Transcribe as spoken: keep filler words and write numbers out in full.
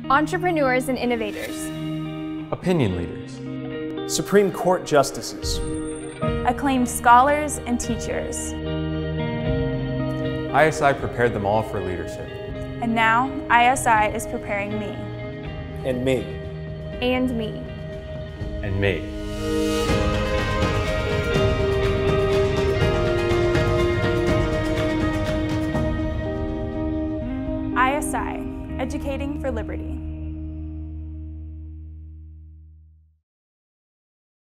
entrepreneurs and innovators, opinion leaders, Supreme Court justices, acclaimed scholars and teachers. I S I prepared them all for leadership. And now, I S I is preparing me. and me. and me. And me. I S I, educating for liberty.